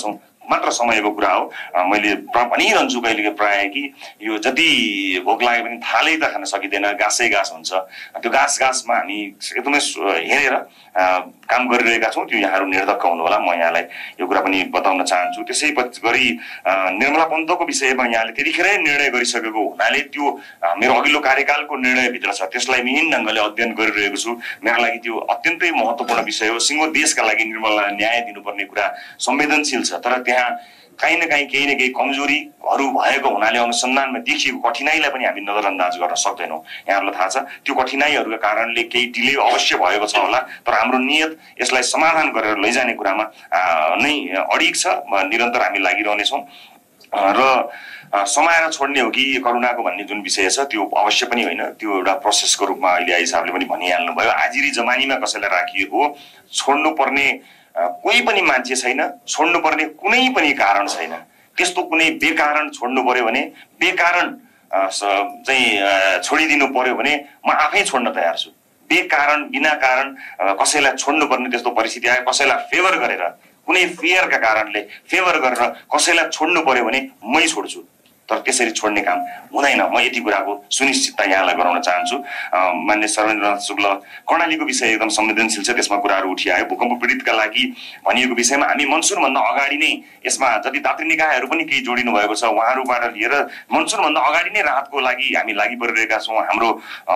मात्र समयको कुरा हो। मैले भनिरहन्छु कहिले प्राय कि यो जति भोक लागे पनि थालै त खान सकिँदैन, घाँसै घाँस हुन्छ। त्यो घाँस घाँसमा हामी एकदमै हेरेर काम गरिरहेका छौँ। त्यो यहाँहरू निर्धक्क हुनु होला, म यहाँलाई यो कुरा पनि बताउन चाहन्छु। त्यसै गरी निर्मला पन्तको विषयमा यहाँले त्यतिखेरै निर्णय गरिसकेको हुनाले त्यो मेरो अघिल्लो कार्यकालको निर्णयभित्र छ, त्यसलाई मिहिन ढङ्गले अध्ययन गरिरहेको छु। मेरा लागि त्यो अत्यन्तै महत्त्वपूर्ण विषय हो। सिङ्गो देशका लागि निर्मलालाई न्याय दिनुपर्ने कुरा संवेदनशील छ, तर त्यहाँ काहीँ न काहीँ केही न केही कमजोरीहरू भएको हुनाले अनुसन्धानमा देखिएको कठिनाइलाई पनि हामी नजरअन्दाज गर्न सक्दैनौँ। यहाँहरूलाई थाहा छ त्यो कठिनाइहरूका कारणले केही डिले अवश्य भएको छ होला, तर हाम्रो नियत यसलाई समाधान गरेर लैजाने कुरामा नै अडिग छ। निरन्तर हामी लागिरहनेछौँ र समाएर छोड्ने हो कि करुणाको भन्ने जुन विषय छ त्यो अवश्य पनि होइन, त्यो एउटा प्रोसेसको रूपमा अहिले आई साहबले पनि भनिहाल्नु भयो। हाजिरी जमानीमा कसैलाई राखिएको हो, छोड्नु पर्ने कोही पनि मान्छे छैन, छोड्नु पर्ने कुनै पनि कारण छैन। त्यस्तो कुनै बेकारण छोड्नु पर्यो भने, बेकारण चाहिँ छोडिदिनु पर्यो भने म आफै छोड्न तयार छु। बेकारण बिना कारण कसैलाई छोड्नु पर्ने त्यस्तो परिस्थिति आयो, कसैलाई फेभर गरेर कुनै फेयरका कारणले फेभर गरेर कसैलाई छोड्नु पर्यो भने मै छोड्छु, तर त्यसरी छोड्ने काम हुँदैन। म यति कुराको सुनिश्चितता यहाँलाई गराउन चाहन्छु। मान्य सर्वेन्द्रनाथ शुक्ल कर्णालीको विषय एकदम संवेदनशील छ, त्यसमा कुराहरू उठिआयो। भूकम्प पीडितका लागि भनिएको विषयमा हामी मनसुनभन्दा अगाडि नै यसमा जति दात्री निकायहरू पनि केही जोडिनु भएको छ उहाँहरूबाट लिएर मनसुनभन्दा अगाडि नै राहतको लागि हामी लागि परिरहेका छौँ। हाम्रो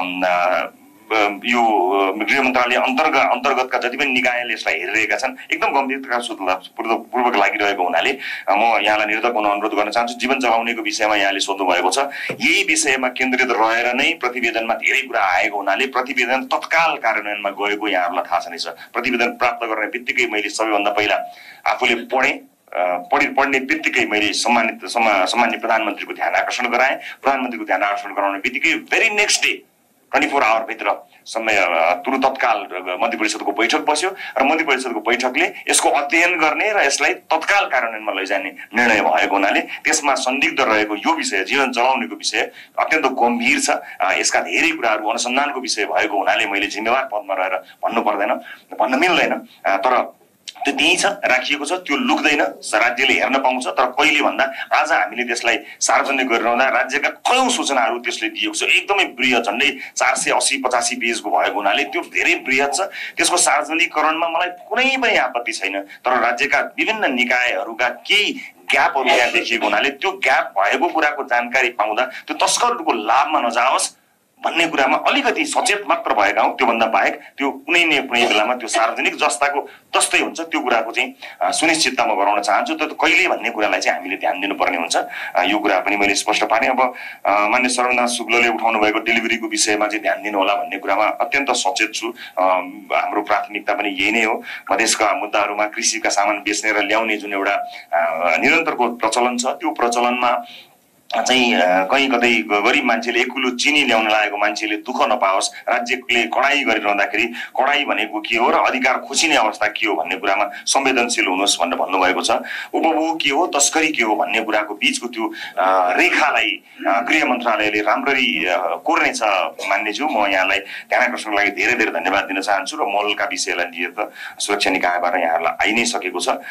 यो गृह मन्त्रालय अन्तर्गत अन्तर्गतका जति पनि निकायले यसलाई हेरिरहेका छन्, एकदम गम्भीरतापूर्वक लागिरहेको हुनाले म यहाँलाई निर्धक्क हुन अनुरोध गर्न चाहन्छु। जीवन चलाउनेको विषयमा यहाँले सोध्नु भएको छ, यही विषयमा केन्द्रित रहेर नै प्रतिवेदनमा धेरै कुरा आएको हुनाले प्रतिवेदन तत्काल कार्यान्वयनमा गएको यहाँहरूलाई थाहा छ नै छ। प्रतिवेदन प्राप्त गर्ने बित्तिकै मैले सबैभन्दा पहिला आफूले पढेँ, पढि पढ्ने बित्तिकै मैले सम्मानित सम्मान्य प्रधानमन्त्रीको ध्यान आकर्षण गराएँ। प्रधानमन्त्रीको ध्यान आकर्षण गराउने बित्तिकै very next day twenty four आवरभित्र समय तुरु तत्काल मन्त्री परिषदको बैठक बस्यो र मन्त्री परिषदको बैठकले यसको अध्ययन गर्ने र यसलाई तत्काल कार्यान्वयनमा लैजाने निर्णय भएको हुनाले त्यसमा संदिग्ध रहेको यो विषय जीवन चलाउनेको विषय अत्यन्त गम्भीर छ। यसका धेरै कुराहरू अनुसन्धानको विषय भएको हुनाले मैले जिम्मेवार पदमा रहेर भन्नु पर्दैन, भन्न मिल्दैन। तर त्यो त्यही छ, राखिएको छ, त्यो लुक्दैन, राज्यले हेर्न पाउँछ। तर कहिले भन्दा आज हामीले त्यसलाई सार्वजनिक गरिरहँदा राज्यका कयौं सूचनाहरू त्यसले दिएको छ, एकदमै बृहत, झन्डै चार सय अस्सी पचासी पेजको भएको हुनाले त्यो धेरै बृहत छ। त्यसको सार्वजनिकरणमा मलाई कुनै पनि आपत्ति छैन, तर राज्यका विभिन्न निकायहरूका केही ग्यापहरू यहाँ देखिएको हुनाले त्यो ग्याप भएको कुराको जानकारी पाउँदा त्यो तस्करहरूको लाभमा नजाओस् भन्ने कुरामा अलिकति सचेत मात्र भएका हौँ। त्योभन्दा बाहेक त्यो कुनै न कुनै बेलामा त्यो सार्वजनिक जस्ताको तस्तै हुन्छ, त्यो कुराको चाहिँ सुनिश्चितता म गराउन चाहन्छु। तर कहिले भन्ने कुरालाई चाहिँ हामीले ध्यान दिनुपर्ने हुन्छ, यो कुरा पनि मैले स्पष्ट पारेँ। अब मान्य सर्वनाथ शुक्लले उठाउनु भएको डेलिभरीको विषयमा चाहिँ ध्यान दिनु होला भन्ने कुरामा अत्यन्त सचेत छु। हाम्रो प्राथमिकता पनि यही नै हो। मधेसका मुद्दाहरूमा कृषिका सामान बेच्ने र ल्याउने जुन एउटा निरन्तरको प्रचलन छ, त्यो प्रचलनमा चाहिँ कहीँ कतै गरिब मान्छेले एक किलो चिनी ल्याउन लागेको मान्छेले दुःख नपाओस्, राज्यले कडाई गरिरहँदाखेरि कडाई भनेको के हो र अधिकार खोसिने अवस्था के हो भन्ने कुरामा संवेदनशील हुनुहोस् भनेर भन्नुभएको छ। उपभोग के हो, तस्करी के हो भन्ने कुराको बिचको त्यो रेखालाई गृह मन्त्रालयले राम्ररी कोर्नेछ मान्नेछु। म यहाँलाई ध्यान आकर्षणको लागि धेरै धेरै धन्यवाद दिन चाहन्छु र मलका विषयलाई लिएर त सुरक्षा निकायबाट यहाँहरूलाई आइ नै सकेको छ।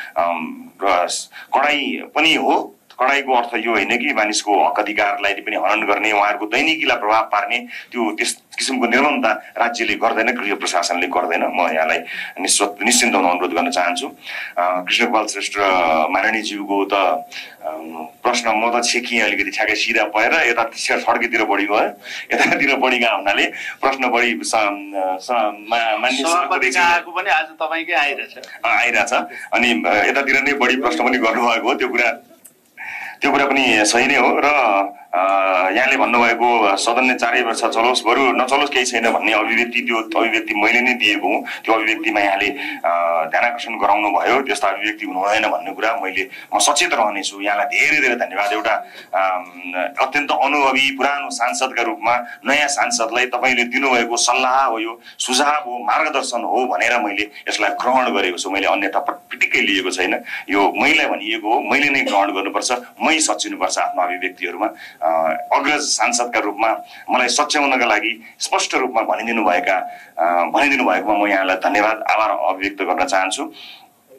र कडाई पनि हो, कडाईको अर्थ यो होइन कि मानिसको हक अधिकारलाई पनि हनन गर्ने, उहाँहरूको दैनिकीलाई प्रभाव पार्ने त्यो त्यस किसिमको निर्ममता राज्यले गर्दैन, गृह प्रशासनले गर्दैन। म यहाँलाई निश्चित निश्चिन्त हुन अनुरोध गर्न चाहन्छु। कृष्णपाल श्रेष्ठ माननीयज्यूको त प्रश्न म त छेकिएँ अलिकति ठ्याक्कै सिधा भएर यता सड्कीतिर बढी गयो, यतातिर बढी गएको हुनाले प्रश्न बढी मान्य सभापतिको पनि आज तपाईँकै आइरहेछ आइरहेछ अनि यतातिर नै बढी प्रश्न पनि गर्नुभएको हो। त्यो कुरा त्यो कुरा पनि सही नै हो। र यहाँले भन्नुभएको सदन नै चारै वर्ष चलोस् बरु नचलोस् केही छैन भन्ने अभिव्यक्ति, त्यो अभिव्यक्ति मैले नै दिएको हुँ। त्यो अभिव्यक्तिमा यहाँले ध्यान आकर्षण गराउनु भयो, त्यस्तो अभिव्यक्ति हुनु भएन भन्ने कुरा मैले म सचेत रहनेछु। यहाँलाई धेरै धेरै धन्यवाद। एउटा अत्यन्त अनुभवी पुरानो सांसदका रूपमा नयाँ सांसदलाई तपाईँले दिनुभएको सल्लाह हो, यो सुझाव हो, मार्गदर्शन हो भनेर मैले यसलाई ग्रहण गरेको छु। मैले अन्यथा पिटिक्कै लिएको छैन। यो मैले भनिएको हो, मैले नै ग्रहण गर्नुपर्छ, मै सचिनुपर्छ आफ्नो अभिव्यक्तिहरूमा। अग्रज सांसदका रूपमा मलाई सच्याउनका लागि स्पष्ट रूपमा भनिदिनु भएका भनिदिनु भएकोमा म यहाँलाई धन्यवाद आभार अभिव्यक्त गर्न चाहन्छु।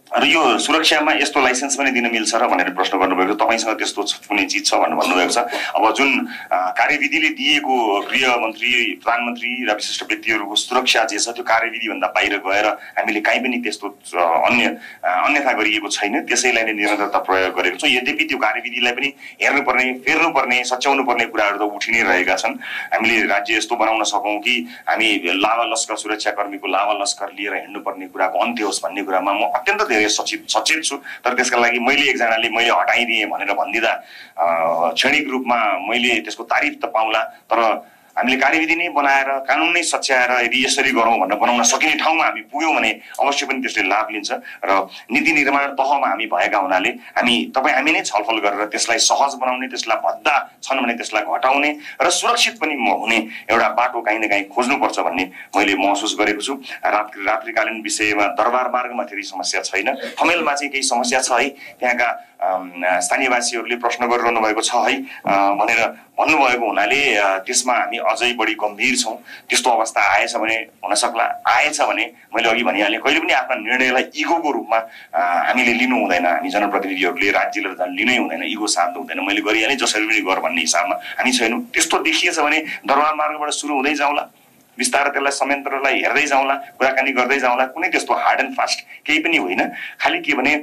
र यो सुरक्षामा यस्तो लाइसेन्स पनि दिन मिल्छ र भनेर प्रश्न गर्नुभएको छ। तपाईँसँग त्यस्तो कुनै चिज छ भनेर भन्नुभएको छ। अब जुन कार्यविधिले दिएको गृहमन्त्री, प्रधानमन्त्री र विशिष्ट व्यक्तिहरूको सुरक्षा जे छ त्यो कार्यविधिभन्दा बाहिर गएर हामीले काहीँ पनि त्यस्तो अन्य अन्यथा गरिएको छैन, त्यसैलाई नै निरन्तरता प्रयोग गरेको छौँ। यद्यपि त्यो कार्यविधिलाई पनि हेर्नुपर्ने, फेर्नुपर्ने, सच्याउनु पर्ने कुराहरू त उठि नै रहेका छन्। हामीले राज्य यस्तो बनाउन सकौँ कि हामी लावा लस्कर सुरक्षाकर्मीको लावा लस्कर लिएर हिँड्नुपर्ने कुराको अन्त्य होस् भन्ने कुरामा म अत्यन्त धेरै सचेत सचेत छु। तर त्यसका लागि मैले एकजनाले मैले हटाइदिएँ भनेर भनिदिँदा क्षणिक रूपमा मैले त्यसको तारिफ त पाउला, तर हामीले कार्यविधि नै बनाएर कानुन नै सच्याएर यदि यसरी गरौँ भनेर बनाउन सकिने ठाउँमा हामी पुग्यौँ भने अवश्य पनि त्यसले लाभ लिन्छ। र नीति निर्माण तहमा हामी भएका हुनाले हामी तपाईँ हामी नै छलफल गरेर त्यसलाई सहज बनाउने, त्यसलाई भद्दा छन् भने त्यसलाई घटाउने र सुरक्षित पनि हुने एउटा बाटो काहीँ न काहीँ खोज्नुपर्छ भन्ने मैले महसुस गरेको छु। रात्रि रात्रिकालीन विषयमा दरबार मार्गमा धेरै समस्या छैन, ठमेलमा चाहिँ केही समस्या छ है, त्यहाँका स्थानीयवासीहरूले प्रश्न गरिरहनु भएको छ है भनेर भन्नुभएको हुनाले त्यसमा हामी अझै बढी गम्भीर छौँ। त्यस्तो अवस्था आएछ भने हुन सक्ला, आएछ भने मैले अघि भनिहालेँ कहिले पनि आफ्ना निर्णयलाई इगोको रूपमा हामीले लिनु हुँदैन। हामी जनप्रतिनिधिहरूले राज्यले लिनै हुँदैन, इगो साध्नु हुँदैन। मैले गरिहालेँ जसरी पनि गर भन्ने हिसाबमा हामी छैनौँ। त्यस्तो देखिएछ भने दरबार मार्गबाट सुरु हुँदै जाउँला, बिस्तारै त्यसलाई संयन्त्रलाई हेर्दै जाउँला, कुराकानी गर्दै जाउँला। कुनै त्यस्तो हार्ड एन्ड फास्ट केही पनि होइन। खालि के भने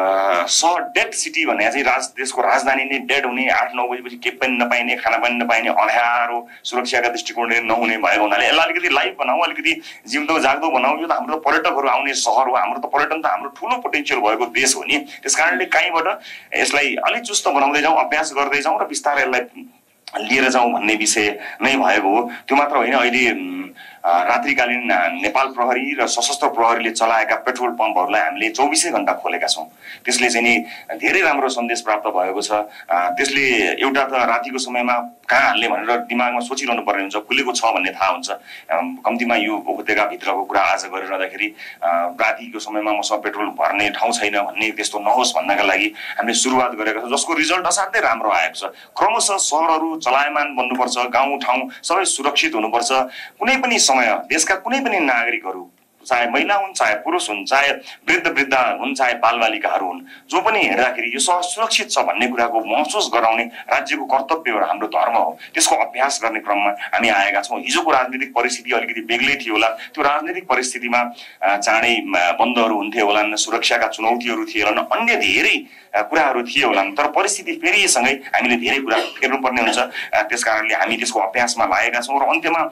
स डेड सिटी भने चाहिँ राज देशको राजधानी नै डेड हुने, आठ नौ बजेपछि केही पनि नपाइने, खाना पनि नपाइने, अँध्यारो, सुरक्षाका दृष्टिकोणले नहुने भएको हुनाले यसलाई अलिकति लाइभ बनाऊ, अलिकति जिउँदो जाग्दो बनाऊ। यो त हाम्रो त पर्यटकहरू आउने सहर हो, हाम्रो त पर्यटन त हाम्रो ठुलो पोटेन्सियल भएको देश हो नि। त्यस कारणले कहीँबाट यसलाई अलिक चुस्त बनाउँदै जाउँ, अभ्यास गर्दै जाउँ र बिस्तारै यसलाई लिएर जाउँ भन्ने विषय नै भएको हो। त्यो मात्र होइन, अहिले रात्रिकालीन नेपाल प्रहरी र सशस्त्र प्रहरीले चलाएका पेट्रोल पम्पहरूलाई हामीले चौबिसै घण्टा खोलेका छौँ। त्यसले चाहिँ नि धेरै राम्रो सन्देश प्राप्त भएको छ। त्यसले एउटा त रातिको समयमा कहाँ हाल्ने भनेर दिमागमा सोचिरहनु पर्ने हुन्छ, खुलेको छ भन्ने थाहा हुन्छ। कम्तीमा यो उपत्यकाभित्रको कुरा आज गरिरहँदाखेरि रातिको समयमा मसँग पेट्रोल भर्ने ठाउँ छैन भन्ने त्यस्तो नहोस् भन्नका लागि हामीले सुरुवात गरेका छौँ, जसको रिजल्ट असाध्यै राम्रो आएको छ। क्रमशः सहरहरू चलायमान बन्नुपर्छ, गाउँ ठाउँ सबै सुरक्षित हुनुपर्छ। कुनै पनि समय देशका कुनै पनि नागरिकहरू, चाहे महिला हुन्, चाहे पुरुष हुन्, चाहे वृद्ध वृद्ध हुन्, चाहे बालबालिकाहरू हुन्, जो पनि हिँड्दाखेरि यो सहर सुरक्षित छ भन्ने कुराको महसुस गराउने राज्यको कर्तव्य हो, हाम्रो धर्म हो। त्यसको अभ्यास गर्ने क्रममा हामी आएका छौँ। हिजोको राजनीतिक परिस्थिति अलिकति बेग्लै थियो होला, त्यो राजनीतिक परिस्थितिमा चाँडै बन्दहरू हुन्थे होला, सुरक्षाका चुनौतीहरू थिए होला, अन्य धेरै कुराहरू थिए होला, तर परिस्थिति फेरिएसँगै हामीले धेरै कुरा फेर्नुपर्ने हुन्छ। त्यस कारणले हामी त्यसको अभ्यासमा लागेका छौँ। र अन्त्यमा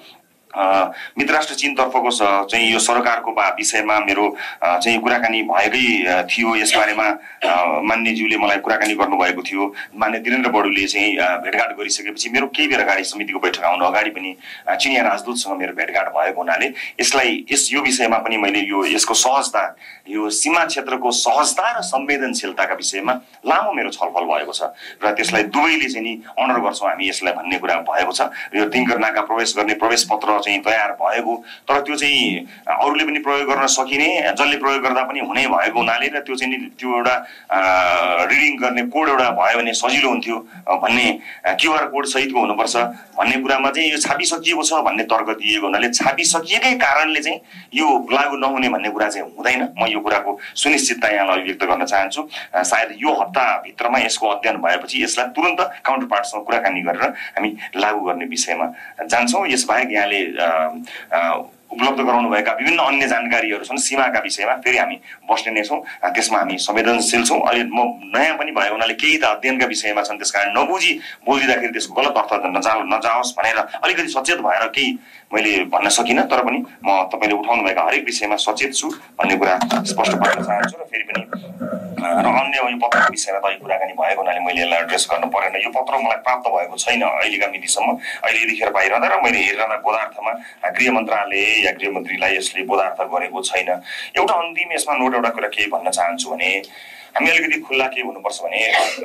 मित्र राष्ट्र चीनतर्फको चाहिँ यो सरकारको विषयमा मेरो चाहिँ कुराकानी भएकै थियो। यसबारेमा मान्यज्यूले मलाई कुराकानी गर्नुभएको थियो। मान्य वीरेन्द्र बडुले चाहिँ भेटघाट गरिसकेपछि मेरो केही बेर अगाडि समितिको बैठक आउनु अगाडि पनि चिनिया राजदूतसँग मेरो भेटघाट भएको हुनाले यसलाई यस यो विषयमा पनि मैले यो यसको सहजता, यो सीमा क्षेत्रको सहजता र संवेदनशीलताका विषयमा लामो मेरो छलफल भएको छ र त्यसलाई दुवैले चाहिँ नि अनर गर्छौँ हामी यसलाई भन्ने कुरा भएको छ। यो तिङ्कर नाका प्रवेश गर्ने प्रवेश पत्र चाहिँ तयार भएको, तर त्यो चाहिँ अरूले पनि प्रयोग गर्न सकिने, जसले प्रयोग गर्दा पनि हुने भएको हुनाले र त्यो चाहिँ त्यो एउटा रिडिङ गर्ने कोड एउटा भयो भने सजिलो हुन्थ्यो भन्ने, क्युआर कोड सहितको हुनुपर्छ भन्ने कुरामा चाहिँ यो छापिसकिएको छ भन्ने तर्क दिएको हुनाले छापिसकिएकै कारणले चाहिँ यो लागू नहुने भन्ने कुरा चाहिँ हुँदैन। म यो कुराको सुनिश्चितता यहाँलाई अभिव्यक्त गर्न चाहन्छु। सायद यो हप्ताभित्रमा यसको अध्ययन भएपछि यसलाई तुरन्त काउन्टर पार्टसँग कुराकानी गरेर हामी लागू गर्ने विषयमा जान्छौँ। यसबाहेक यहाँले उपलब्ध गराउनुभएका विभिन्न अन्य जानकारीहरू छन् सीमाका विषयमा, फेरि हामी बस्ने नै छौँ। त्यसमा हामी संवेदनशील छौँ। अहिले म नयाँ पनि भएको हुनाले केही त अध्ययनका विषयमा छन्, त्यस कारण नबुझी बोलिदिँदाखेरि त्यसको गलत अर्थ नजा नजाओस् भनेर अलिकति सचेत भएर केही मैले भन्न सकिनँ, तर पनि म तपाईँले उठाउनु भएका हरेक विषयमा सचेत छु भन्ने कुरा स्पष्ट पार्न चाहन्छु। र फेरि पनि र अन्य यो पत्रको विषयमा त कुराकानी भएको हुनाले मैले यसलाई एड्रेस गर्नु परेन। यो पत्र मलाई प्राप्त भएको छैन अहिलेका मितिसम्म। अहिले यतिखेर पाइरहँदा र मैले हेरिरहँदा बोधार्थमा गृह मन्त्रालय या गृहमन्त्रीलाई यसले बोधार्थ गरेको छैन। एउटा अन्तिम यसमा नोट एउटा कुरा के भन्न चाहन्छु भने हामी अलिकति खुल्ला के हुनुपर्छ भने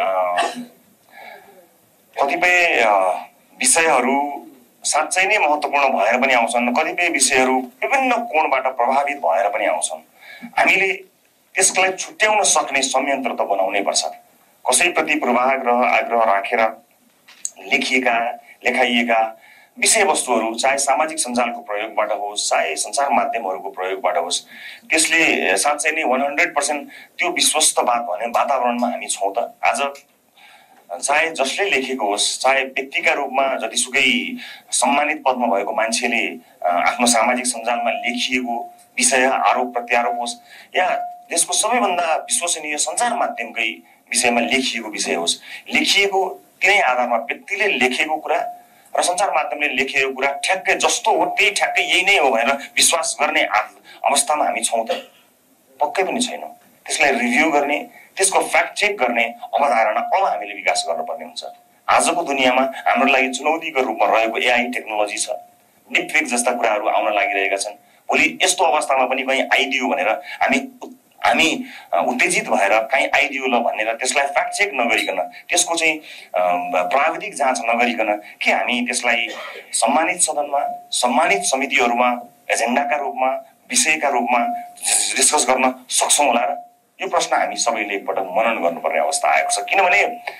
कतिपय विषयहरू साँच्चै नै महत्त्वपूर्ण भएर पनि आउँछन्, कतिपय विषयहरू विभिन्न कोणबाट प्रभावित भएर पनि आउँछन्। हामीले त्यसलाई छुट्याउन सक्ने संयन्त्र त बनाउनै पर्छ। कसैप्रति पूर्वाग्रह आग्रह राखेर लेखिएका लेखाइएका विषयवस्तुहरू चाहे सामाजिक सञ्जालको प्रयोगबाट होस् चाहे सञ्चार माध्यमहरूको प्रयोगबाट होस् त्यसले साँच्चै नै वान हन्ड्रेड पर्सेन्ट त्यो विश्वस्त बात भने वातावरणमा हामी छौँ त। आज चाहे जसले लेखेको होस् चाहे व्यक्तिका रूपमा जतिसुकै सम्मानित पदमा भएको मान्छेले आफ्नो सामाजिक सञ्जालमा लेखिएको विषय आरोप प्रत्यारोप होस् या देशको सबैभन्दा विश्वसनीय सञ्चार माध्यमकै विषयमा लेखिएको विषय होस्, लेखिएको तिनै आधारमा व्यक्तिले लेखेको कुरा र सञ्चार माध्यमले लेखेको कुरा ठ्याक्कै जस्तो हो त्यही ठ्याक्कै यही नै हो भनेर विश्वास गर्ने अवस्थामा हामी छौँ त? पक्कै पनि छैनौँ। त्यसलाई रिभ्यू गर्ने, त्यसको फ्याक्ट चेक गर्ने अवधारणा अब हामीले विकास गर्नुपर्ने हुन्छ। आजको दुनियाँमा हाम्रो लागि चुनौतीको रूपमा रहेको एआई टेक्नोलोजी छ, डिपफेक जस्ता कुराहरू आउन लागिरहेका छन्। भोलि यस्तो अवस्थामा पनि कहीँ आइडियो भनेर हामी हामी उत्तेजित भएर कहीँ आइडियो ल भनेर त्यसलाई फ्याक्ट चेक नगरिकन त्यसको चाहिँ प्राविधिक जाँच नगरिकन के हामी त्यसलाई सम्मानित सदनमा सम्मानित समितिहरूमा एजेन्डाका रूपमा विषयका रूपमा डिस्कस गर्न सक्छौँ होला र? यो प्रश्न हामी सबैले एकपटक मनन गर्नुपर्ने अवस्था आएको छ। किनभने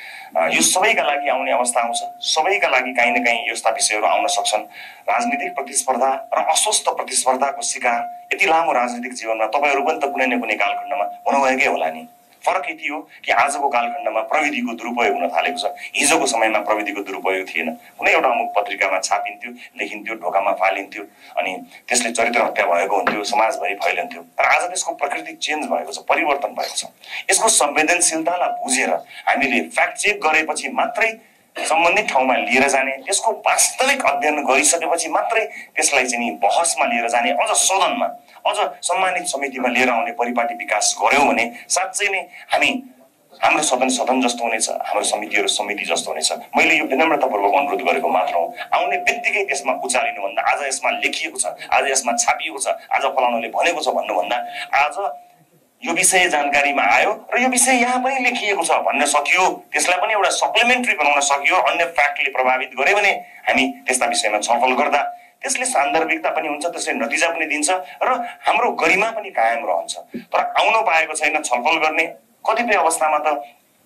यो सबैका लागि आउने अवस्था आउँछ, सबैका लागि काहीँ न काहीँ यस्ता विषयहरू आउन सक्छन्। राजनीतिक प्रतिस्पर्धा र अस्वस्थ प्रतिस्पर्धाको शिकार यति लामो राजनीतिक जीवनमा तपाईँहरू पनि त कुनै न कुनै कालखण्डमा हुनुभएकै होला नि। फरक यति हो कि आजको कालखण्डमा प्रविधिको दुरुपयोग हुन थालेको छ, हिजोको समयमा प्रविधिको दुरुपयोग थिएन। कुनै एउटा अमुक पत्रिकामा छापिन्थ्यो, लेखिन्थ्यो, ढोकामा फालिन्थ्यो, अनि त्यसले चरित्र हत्या भएको हुन्थ्यो, समाजभरि फैलिन्थ्यो। तर आज त्यसको प्रकृति चेन्ज भएको छ, परिवर्तन भएको छ। यसको संवेदनशीलतालाई बुझेर हामीले फ्याक्ट चेक गरेपछि मात्रै सम्बन्धित ठाउँमा लिएर जाने, त्यसको वास्तविक अध्ययन गरिसकेपछि मात्रै त्यसलाई चाहिँ नि बहसमा लिएर जाने, अझ सदनमा अझ सम्मानित समितिमा लिएर आउने परिपाटी विकास गर्यौँ भने साँच्चै नै हामी हाम्रो सदन सदन जस्तो हुनेछ, हाम्रो समितिहरू समिति जस्तो हुनेछ। मैले यो विनम्रतापूर्वक अनुरोध गरेको मात्र हो। आउने बित्तिकै त्यसमा उचालिनुभन्दा, आज यसमा लेखिएको छ, आज यसमा छापिएको छ, आज फलानुले भनेको छ भन्नुभन्दा आज यो विषय जानकारीमा आयो र यो विषय यहाँ पनि लेखिएको छ भन्न सकियो, त्यसलाई पनि एउटा सप्लिमेन्ट्री बनाउन सकियो, अन्य फ्याक्टले प्रभावित गर्यो भने हामी त्यस्ता विषयमा छलफल गर्दा त्यसले सान्दर्भिकता पनि हुन्छ, त्यसले नतिजा पनि दिन्छ र हाम्रो गरिमा पनि कायम रहन्छ। तर आउन पाएको छैन छलफल गर्ने। कतिपय अवस्थामा त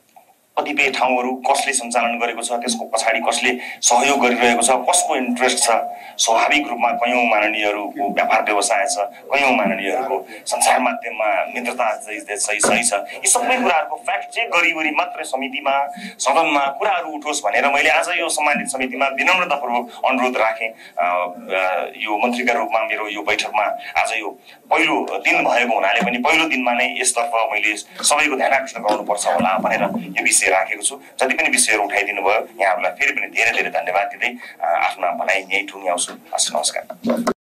कतिपय ठाउँहरू कसले सञ्चालन गरेको छ, त्यसको पछाडि कसले सहयोग गरिरहेको छ, कसको इन्ट्रेस्ट छ, स्वाभाविक रूपमा कयौँ माननीयहरूको व्यापार व्यवसाय छ, कयौँ माननीयहरूको सञ्चार माध्यममा मित्रता सही सही छ। यी सबै कुराहरूको फ्याक्ट चेक गरिवरी मात्रै समितिमा सदनमा कुराहरू उठोस् भनेर मैले आज यो सम्मानित समितिमा विनम्रतापूर्वक अनुरोध राखेँ। यो मन्त्रीका रूपमा मेरो यो बैठकमा आज यो पहिलो दिन भएको हुनाले पनि पहिलो दिनमा नै यसतर्फ मैले सबैको ध्यान आकर्षण गराउनुपर्छ होला भनेर यो विषय राखेको छु। जति पनि विषयहरू उठाइदिनु भयो यहाँहरूलाई फेरि पनि धेरै धेरै धन्यवाद दिँदै आफ्ना भनाइ यहीँ टुङ्ग्याउँछु। हस्, नमस्कार।